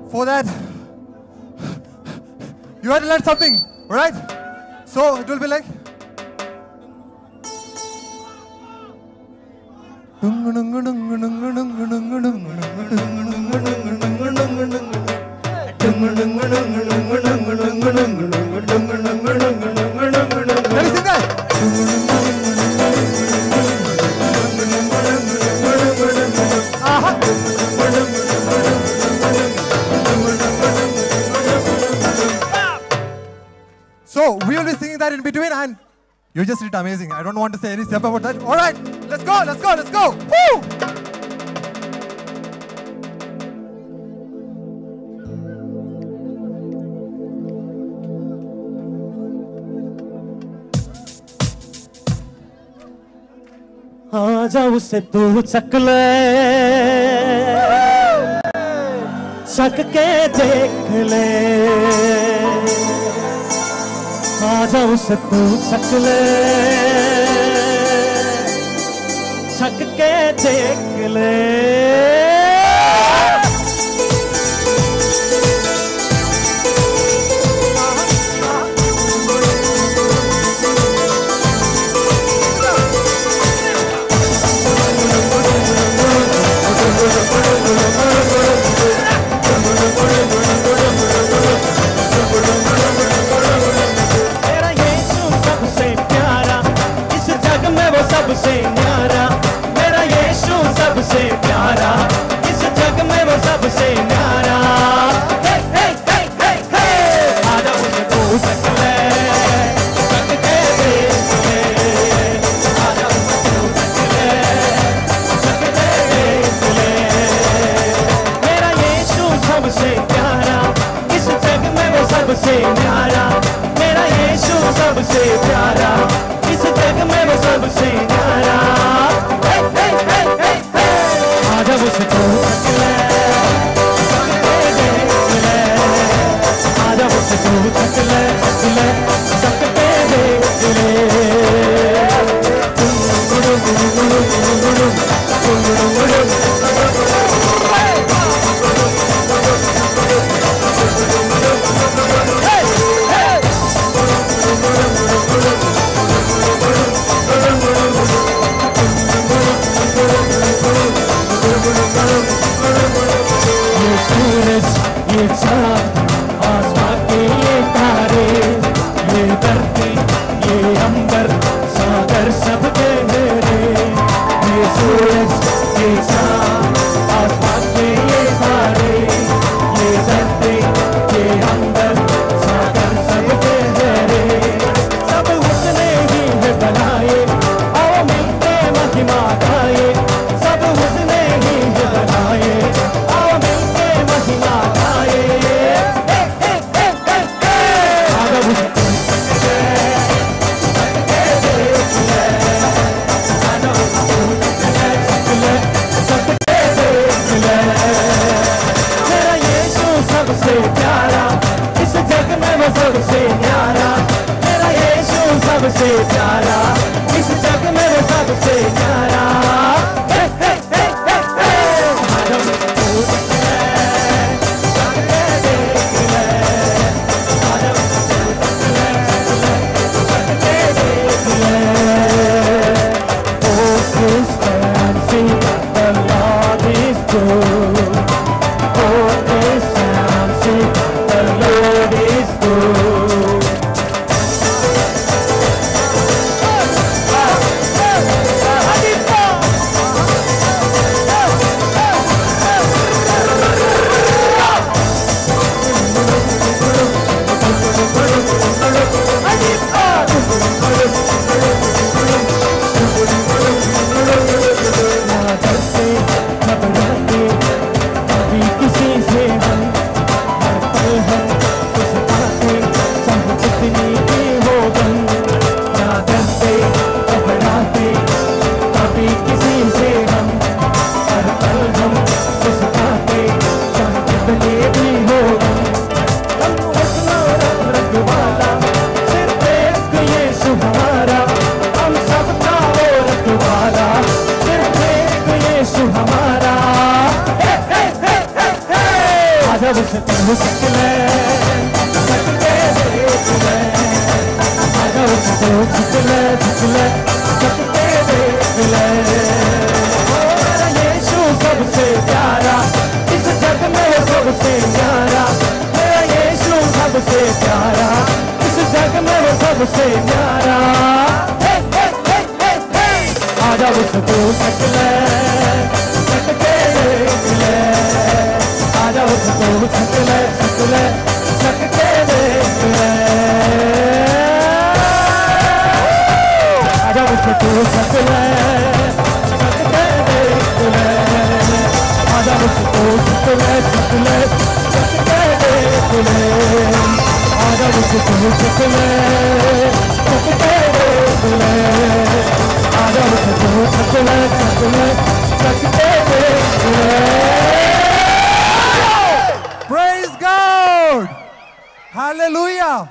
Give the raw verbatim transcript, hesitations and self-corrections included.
For that, you had to learn something, right? So it will be like. Let me sing that. Uh-huh. So we will be singing that in between, and you just did amazing. I don't want to say any step about that. All right, let's go, let's go, let's go. Woo! आजा उसे तू चक ले, चक के देख ले, आजा उसे तू चक ले, चक के देख ले। सबसे न्यारा मेरा यीशु सबसे प्यारा, इस जग में वो सबसे न्यारा। हे हे हे हे हे आजा उसे तू चक ले, चक के देख ले, आजा उसे तू चक ले, चक के देख ले। मेरा यीशु सबसे प्यारा, इस जग में वो सबसे न्यारा, मेरा यीशु सबसे प्यारा, इस जग में वो सबसे न्यारा। हे हे हे हे हे आजा उसे तू चक ले, चक के देख ले, आजा उसे तू चक ले, चक ले, चक के देख ले। ये सूरज, ये चाँद, आसमां के ये तारे, ये धरती, ये अंबर, सागर सब तेरे। ये सूरज, ये चाँद, आसमां के ये तारे, ये धरती, ये अंबर, सागर सब तेरे। सब उसने ही है बनाए, आओ मिलके महिमा गाए, सब उसने ही है बनाए, आओ मिलके महिमा गाए। हे हे हे हे हे आजा उसे तू चक ले, चक के देख ले, आजा उसे तू चक ले, चक ले, चक के देख ले। मेरा यीशु सबसे प्यारा, इस जग में वो सबसे न्यारा, मेरा यीशु सबसे प्यारा, इस जग में वो सबसे न्यारा। हे हे हे हे हे आजा उसे तू चक ले, चक के देख ले, आजा उसे तू चक ले, चक ले, चक के देख ले। Oh, sister, and see the Lord is good. Oh, sister, and see the Lord is good. उसको चक ले चक के देख ले आजा उसको चक ले चक ले चक के देख ले मेरा यीशु सबसे प्यारा इस जग में सबसे प्यारा मेरा यीशु सबसे प्यारा इस जग में वो सबसे प्यारा आजा उसको चक ले चक के देख ले आजा उसको चक ले चक ले चक के देख ले आजा उसको चक ले चक के देख ले आजा उसको चक ले चक ले चक के देख ले आजा उसको चक ले चक के देख ले आजा उसको चक ले चक ले चक के देख ले Praise God! Hallelujah!